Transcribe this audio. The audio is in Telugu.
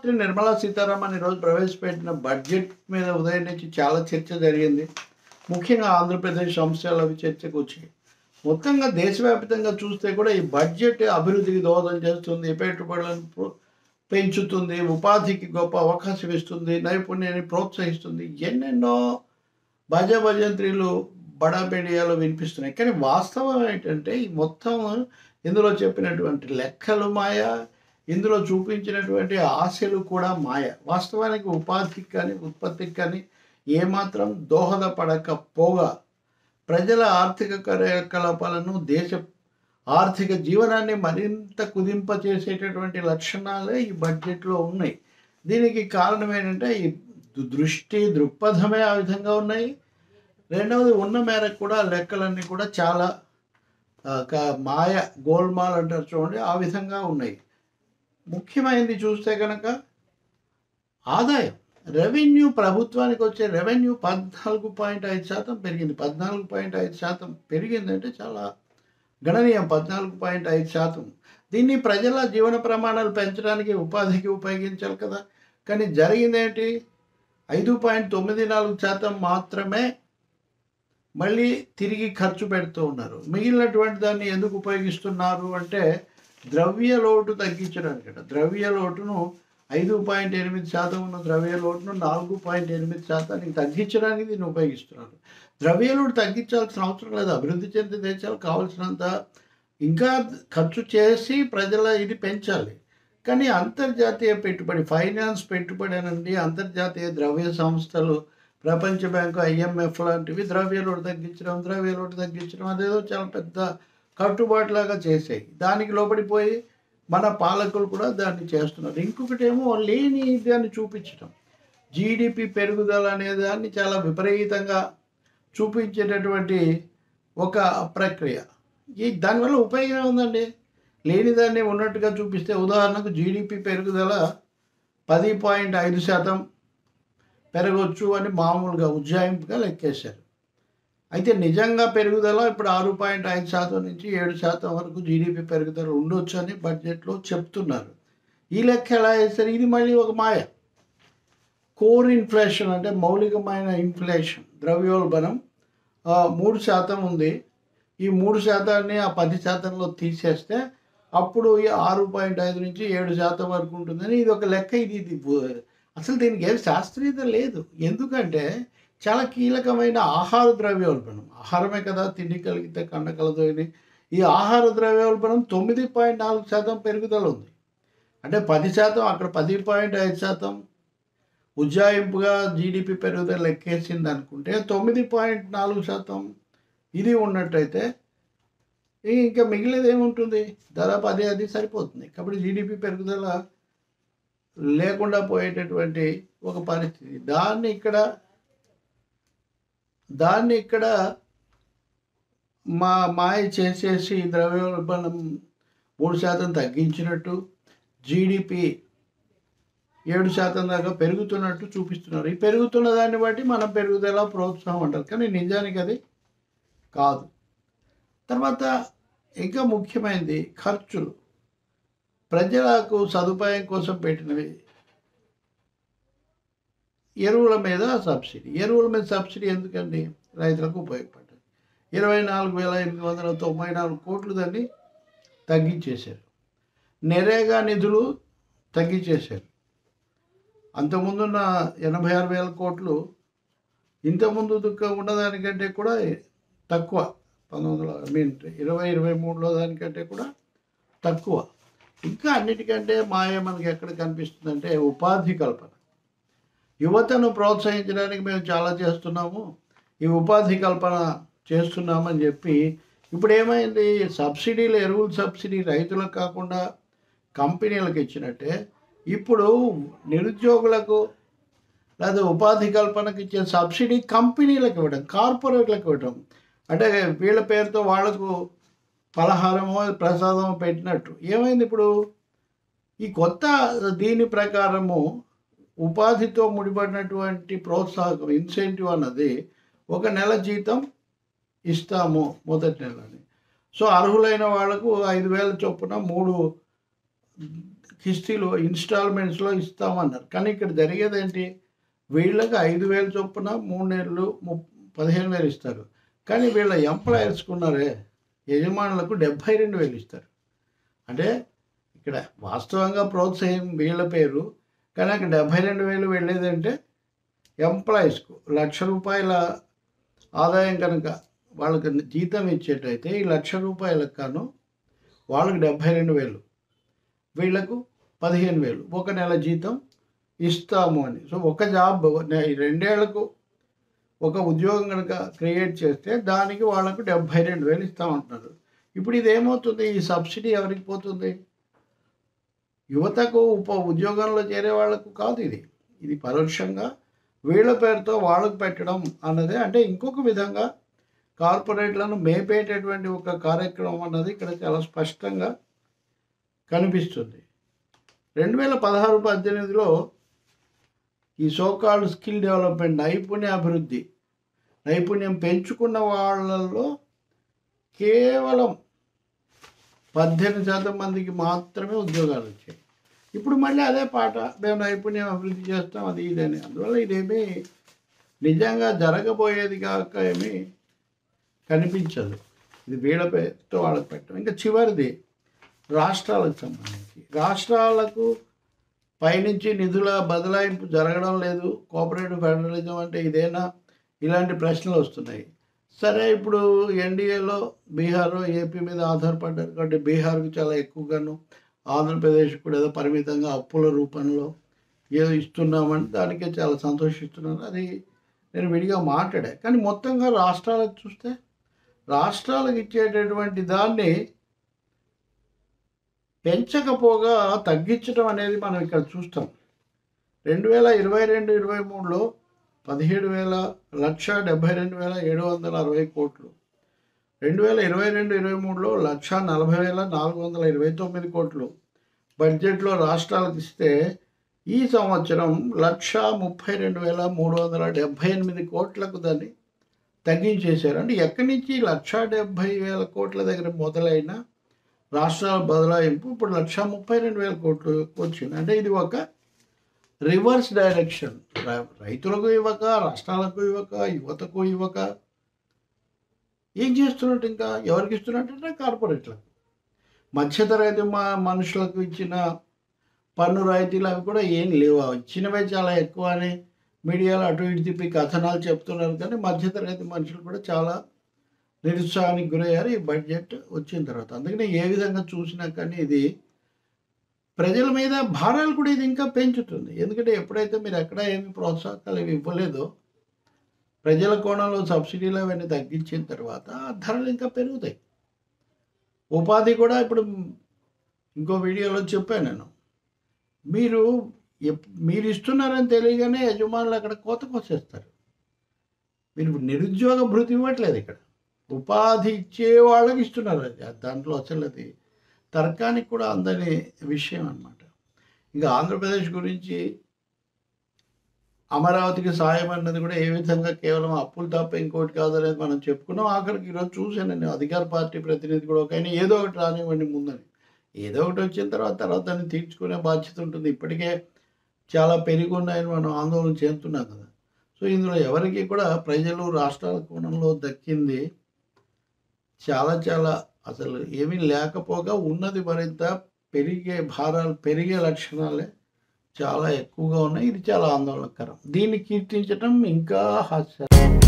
మంత్రి నిర్మలా సీతారామన్ ఈరోజు ప్రవేశపెట్టిన బడ్జెట్ మీద ఉదయం నుంచి చాలా చర్చ జరిగింది. ముఖ్యంగా ఆంధ్రప్రదేశ్ అంశాలు అవి చర్చకు వచ్చాయి. మొత్తంగా దేశవ్యాప్తంగా చూస్తే కూడా ఈ బడ్జెట్ అభివృద్ధికి దోహదం చేస్తుంది, పెట్టుబడులను పెంచుతుంది, ఉపాధికి గొప్ప అవకాశం ఇస్తుంది, నైపుణ్యాన్ని ప్రోత్సహిస్తుంది, ఎన్నెన్నో భజంత్రీలు బడాబేడియాలో వినిపిస్తున్నాయి. కానీ వాస్తవం ఏంటంటే ఈ మొత్తం ఇందులో చెప్పినటువంటి లెక్కలు మాయ, ఇందులో చూపించినటువంటి ఆశలు కూడా మాయ. వాస్తవానికి ఉపాధికి కానీ ఉత్పత్తికి కానీ ఏమాత్రం దోహదపడకపోగా ప్రజల ఆర్థిక కార్యకలాపాలను, దేశ ఆర్థిక జీవనాన్ని మరింత కుదింపచేసేటటువంటి లక్షణాలే ఈ బడ్జెట్లో ఉన్నాయి. దీనికి కారణం ఏంటంటే ఈ దృక్పథమే ఆ విధంగా ఉన్నాయి. రెండవది ఉన్న మేరకు కూడా లెక్కలన్నీ కూడా చాలా మాయ, గోల్మాల్ అంటారు చూడండి, ఆ విధంగా ఉన్నాయి. ముఖ్యమైనది చూస్తే కనుక ఆదాయం, రెవెన్యూ, ప్రభుత్వానికి వచ్చే రెవెన్యూ 14.5% పెరిగింది. 14.5% పెరిగిందంటే చాలా గణనీయం. 14.5%. దీన్ని ప్రజల జీవన ప్రమాణాలు పెంచడానికి, ఉపాధికి ఉపయోగించాలి కదా. కానీ జరిగిందేంటి? 5.94% మాత్రమే మళ్ళీ తిరిగి ఖర్చు పెడుతూ ఉన్నారు. మిగిలినటువంటి దాన్ని ఎందుకు ఉపయోగిస్తున్నారు అంటే ద్రవ్య లోటు తగ్గించడానికి. ద్రవ్య లోటును 5.8% ఉన్న ద్రవ్య లోటును 4.8% తగ్గించడానికి దీన్ని ఉపయోగిస్తున్నారు. ద్రవ్య లోటు తగ్గించాల్సిన అవసరం లేదు. అభివృద్ధి చెందిన దేశాలు కావాల్సినంత ఇంకా ఖర్చు చేసి ప్రజల ఇది పెంచాలి. కానీ అంతర్జాతీయ పెట్టుబడి, ఫైనాన్స్ పెట్టుబడి అనండి, అంతర్జాతీయ ద్రవ్య సంస్థలు, ప్రపంచ బ్యాంకు, IMF లాంటివి ద్రవ్య లోటు తగ్గించడం అదేదో చాలా పెద్ద కట్టుబాటులాగా చేసాయి. దానికి లోపడిపోయి మన పాలకులు కూడా దాన్ని చేస్తున్నారు. ఇంకొకటేమో లేని దాన్ని చూపించడం, GDP పెరుగుదల అనే దాన్ని చాలా విపరీతంగా చూపించేటటువంటి ఒక ప్రక్రియ. దానివల్ల ఉపయోగం ఉందండి. లేని దాన్ని ఉన్నట్టుగా చూపిస్తే, ఉదాహరణకు GDP పెరుగుదల 10.5% పెరగవచ్చు అని మామూలుగా ఉజ్జాయింపుగా లెక్కేశారు. అయితే నిజంగా పెరుగుదల ఇప్పుడు 6.5% నుంచి 7% వరకు GDP పెరుగుదల ఉండొచ్చు అని బడ్జెట్లో చెప్తున్నారు. ఈ లెక్క ఎలా వేస్తారు? ఇది మళ్ళీ ఒక మాయ. కోర్ ఇన్ఫ్లేషన్ అంటే మౌలికమైన ఇన్ఫ్లేషన్, ద్రవ్యోల్బణం 3% ఉంది. ఈ 3%ని ఆ 10%లో తీసేస్తే అప్పుడు ఈ 6.5 నుంచి 7% వరకు ఉంటుందని ఇది ఒక లెక్క. ఇది అసలు దీనికి ఏం శాస్త్రీయత లేదు. ఎందుకంటే చాలా కీలకమైన ఆహార ద్రవ్యోల్బణం, ఆహారమే కదా తిండి కలిగితే కండ కలదోని, ఈ ఆహార ద్రవ్యోల్బణం 9.4% పెరుగుదల ఉంది. అంటే 10%, అక్కడ 10.5% ఉజ్జాయింపుగా GDP పెరుగుదల లెక్కేసింది అనుకుంటే 9.4% ఇది ఉన్నట్టయితే ఇంకా మిగిలినది ఏముంటుంది? దాదాపు అది సరిపోతుంది. కాబట్టి GDP పెరుగుదల లేకుండా పోయేటటువంటి ఒక పరిస్థితి. దాన్ని ఇక్కడ మాయ చేసేసి ద్రవ్యోల్బణం 3% తగ్గించినట్టు, GDP 7% దాకా పెరుగుతున్నట్టు చూపిస్తున్నారు. ఈ పెరుగుతున్న దాన్ని బట్టి మనం పెరుగుదల ప్రోత్సాహం అంటారు, కానీ నిజానికి అది కాదు. తర్వాత ఇంకా ముఖ్యమైనది ఖర్చులు. ప్రజలకు సదుపాయం కోసం పెట్టినవి. ఎరువుల మీద సబ్సిడీ ఎందుకండి? రైతులకు ఉపయోగపడ్డది. 24,894 కోట్లు దాన్ని తగ్గించేశారు. నరేగా నిధులు తగ్గించేశారు. అంతకుముందున్న 86,000 కోట్లు ఇంతకుముందు ఉన్నదానికంటే కూడా తక్కువ. 2023లో దానికంటే కూడా తక్కువ. ఇంకా అన్నిటికంటే మాయ మనకి ఎక్కడ కనిపిస్తుందంటే ఉపాధి కల్పన. యువతను ప్రోత్సహించడానికి మేము చాలా చేస్తున్నాము, ఈ ఉపాధి కల్పన చేస్తున్నామని చెప్పి ఇప్పుడు ఏమైంది? సబ్సిడీలు, ఎరువుల సబ్సిడీ రైతులకు కాకుండా కంపెనీలకు ఇచ్చినట్టే ఇప్పుడు నిరుద్యోగులకు లేదా ఉపాధి కల్పనకు ఇచ్చే సబ్సిడీ కంపెనీలకు ఇవ్వడం, కార్పొరేట్లకు ఇవ్వడం. అంటే వీళ్ళ పేరుతో వాళ్లకు పలహారమో ప్రసాదమో పెట్టినట్టు. ఏమైంది ఇప్పుడు? ఈ కొత్త దీని ప్రకారము ఉపాధితో ముడిపడినటువంటి ప్రోత్సాహకం, ఇన్సెంటివ్ అన్నది 1 నెల జీతం ఇస్తాము మొదటి నెలని. సో అర్హులైన వాళ్లకు 5,000 చొప్పున 3 కిస్తీలో ఇన్స్టాల్మెంట్స్లో ఇస్తామన్నారు. కానీ ఇక్కడ జరిగేది ఏంటి, వీళ్ళకి 5,000 చొప్పున 3 నెలలు 15,000 ఇస్తారు. కానీ వీళ్ళ ఎంప్లాయర్స్కి ఉన్నారే యజమానులకు 72,000 ఇస్తారు. అంటే ఇక్కడ వాస్తవంగా ప్రోత్సాహం వీళ్ళ పేరు, కానీ అక్కడ 72,000 వెళ్ళేదంటే ఎంప్లాయీస్కు ₹1,00,000 ఆదాయం కనుక వాళ్ళకి జీతం ఇచ్చేటైతే ఈ ₹1,00,000 కాను వాళ్ళకి 72,000, వీళ్లకు 15,000 ఒక నెల జీతం ఇస్తాము అని. సో ఒక జాబ్ 2 ఏళ్లకు ఒక ఉద్యోగం కనుక క్రియేట్ చేస్తే దానికి వాళ్ళకు 72,000 ఇస్తామంటున్నారు. ఇప్పుడు ఇదేమవుతుంది, ఈ సబ్సిడీ ఎవరికి పోతుంది? యువతకు ఉద్యోగంలో చేరే వాళ్లకు కాదు, ఇది పరోక్షంగా వీళ్ళ పేరుతో వాళ్ళకు పెట్టడం అన్నదే. అంటే ఇంకొక విధంగా కార్పొరేట్లను మేపేటటువంటి ఒక కార్యక్రమం అన్నది ఇక్కడ చాలా స్పష్టంగా కనిపిస్తుంది. 2016-18లో ఈ సోకాల్డ్ స్కిల్ డెవలప్మెంట్ నైపుణ్యం పెంచుకున్న వాళ్ళల్లో కేవలం 18% మందికి మాత్రమే ఉద్యోగాలు వచ్చాయి. ఇప్పుడు మళ్ళీ అదే పాట, మేము నైపుణ్యం అభివృద్ధి చేస్తాం అది ఇదని. అందువల్ల ఇదేమీ నిజంగా జరగబోయేది కాక ఏమీ కనిపించదు. ఇది వీళ్ళ పేరుతో వాళ్ళకి పెట్టడం. ఇంకా చివరిది రాష్ట్రాలకు సంబంధించి, రాష్ట్రాలకు పైనుంచి నిధుల బదలాయింపు జరగడం లేదు, కోఆపరేటివ్ ఫెడరలిజం అంటే ఇదేనా, ఇలాంటి ప్రశ్నలు వస్తున్నాయి. సరే, ఇప్పుడు ఎన్డీఏలో బీహార్ ఏపీ మీద ఆధారపడ్డారు కాబట్టి బీహార్కు చాలా ఎక్కువగాను, ఆంధ్రప్రదేశ్ కూడా ఏదో పరిమితంగా అప్పుల రూపంలో ఏదో ఇస్తున్నామని దానికే చాలా సంతోషిస్తున్నారు. అది నేను విడిగా మాట్లాడా. కానీ మొత్తంగా రాష్ట్రాలకు చూస్తే రాష్ట్రాలకు ఇచ్చేటటువంటి దాన్ని పెంచకపోగా తగ్గించడం అనేది మనం ఇక్కడ చూస్తాం. 2022-23లో 17,172,760 కోట్లు, 2022-23లో 140,429 కోట్లు బడ్జెట్లో రాష్ట్రాలకు ఇస్తే ఈ సంవత్సరం 132,378 కోట్లకు దాన్ని తగ్గించేశారు. అంటే ఎక్కడి నుంచి 170,000 కోట్ల దగ్గర మొదలైన రాష్ట్రాల బదలాయింపు ఇప్పుడు 132,000 కోట్లు వచ్చింది. అంటే ఇది ఒక రివర్స్ డైరెక్షన్. రైతులకు ఇవ్వక, రాష్ట్రాలకు ఇవ్వక, యువతకు ఇవ్వక ఏం చేస్తున్నట్టు, ఇంకా ఎవరికి ఇస్తున్నట్టు కార్పొరేట్లకు, మధ్యతరగతి మనుషులకు ఇచ్చిన పన్ను రాయితీలు అవి కూడా ఏం లేవు. ఇచ్చినవే చాలా ఎక్కువ అని మీడియాలో అటు ఇటు తిప్పి కథనాలు చెప్తున్నారు. కానీ మధ్యతరగతి మనుషులు కూడా చాలా నిరుత్సాహానికి గురయ్యారు ఈ బడ్జెట్ వచ్చిన తర్వాత. అందుకనే ఏ విధంగా చూసినా కానీ ఇది ప్రజల మీద భారాలు కూడా ఇది ఇంకా పెంచుతుంది. ఎందుకంటే ఎప్పుడైతే మీరు ఎక్కడ ఏమి ప్రోత్సాహకాలు ఇవి ఇవ్వలేదో, ప్రజల కోణంలో సబ్సిడీలు అవన్నీ తగ్గించిన తర్వాత ధరలు ఇంకా పెరుగుతాయి. ఉపాధి కూడా ఇప్పుడు ఇంకో వీడియోలో చెప్పాను నేను, మీరు ఇస్తున్నారని తెలియగానే యజమానులు అక్కడ కోతకొచ్చేస్తారు. మీరు నిరుద్యోగ భృతి ఇవ్వట్లేదు, ఇక్కడ ఉపాధి ఇచ్చే వాళ్ళకి ఇస్తున్నారు. దాంట్లో అసలు అది తర్కానికి కూడా అందని విషయం అన్నమాట. ఇంకా ఆంధ్రప్రదేశ్ గురించి అమరావతికి సాయం అన్నది కూడా ఏ విధంగా కేవలం అప్పులు తప్ప ఇంకోటి కాదనేది మనం చెప్పుకున్నాం. ఆఖరికి ఈరోజు చూశాను నేను, అధికార పార్టీ ప్రతినిధి కూడా కానీ ఏదో ఒకటి రానివ్వండి ముందని, ఏదో ఒకటి వచ్చిన తర్వాత దాన్ని తీర్చుకునే బాధ్యత ఉంటుంది. ఇప్పటికే చాలా పెరిగి ఉన్నాయని మనం ఆందోళన చెందుతున్నాం కదా. సో ఇందులో ఎవరికి కూడా ప్రజలు రాష్ట్రాల కోణంలో దక్కింది చాలా అసలు ఏమీ లేకపోగా ఉన్నది మరింత భారాలు పెరిగే లక్షణాలే చాలా ఎక్కువగా ఉన్నాయి. ఇది చాలా ఆందోళనకరం. దీన్ని కీర్తించడం ఇంకా హాస్యం.